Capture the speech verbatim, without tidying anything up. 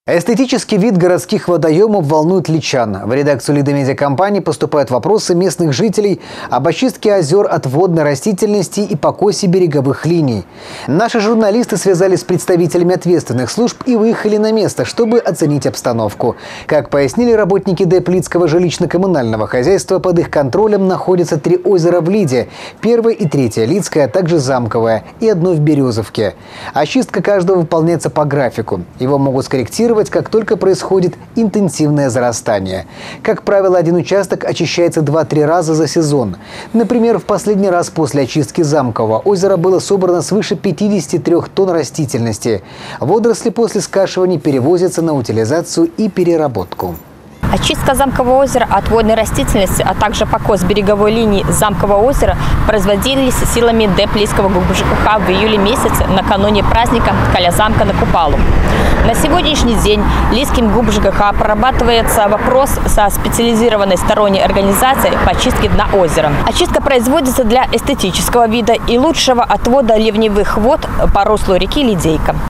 Эстетический вид городских водоемов волнует личан. В редакцию Лидомедиакомпании поступают вопросы местных жителей об очистке озер от водной растительности и покосе береговых линий. Наши журналисты связались с представителями ответственных служб и выехали на место, чтобы оценить обстановку. Как пояснили работники ДЭП Лидского жилищно-коммунального хозяйства, под их контролем находятся три озера в Лиде – первое и третье Лидское, а также Замковое и одно в Березовке. Очистка каждого выполняется по графику. Его могут скорректировать, как только происходит интенсивное зарастание. Как правило, один участок очищается два-три раза за сезон. Например, в последний раз после очистки Замкового озера было собрано свыше пятидесяти трёх тонн растительности. Водоросли после скашивания перевозятся на утилизацию и переработку. Очистка Замкового озера от водной растительности, а также покос береговой линии Замкового озера производились силами ДЭП Лидского ГУБЖКХ в июле месяце накануне праздника Каля-Замка на Купалу. На сегодняшний день Лидским ГУБЖКХ прорабатывается вопрос со специализированной сторонней организацией по очистке дна озера. Очистка производится для эстетического вида и лучшего отвода ливневых вод по руслу реки Лидейка.